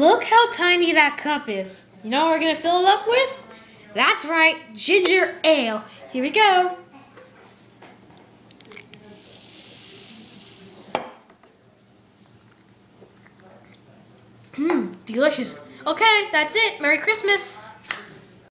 Look how tiny that cup is. You know what we're going to fill it up with? That's right, ginger ale. Here we go. Delicious. Okay, that's it. Merry Christmas.